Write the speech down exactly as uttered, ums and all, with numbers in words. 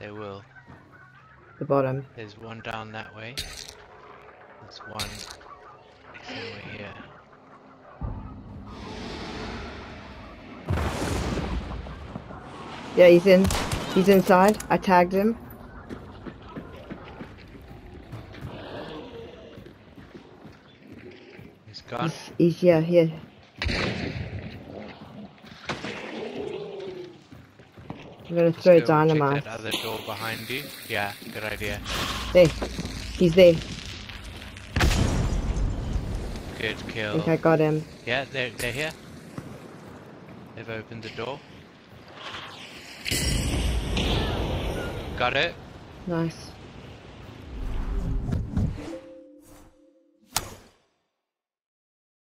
They will. The bottom. There's one down that way. There's one somewhere here. Yeah, he's in. He's inside. I tagged him. He's gone. He's, he's yeah, here. I'm gonna throw Let's go and dynamite. check that other door behind you. Yeah, good idea. There. He's there. Good I kill. think I got him. Yeah, they're, they're here. They've opened the door. Got it. Nice.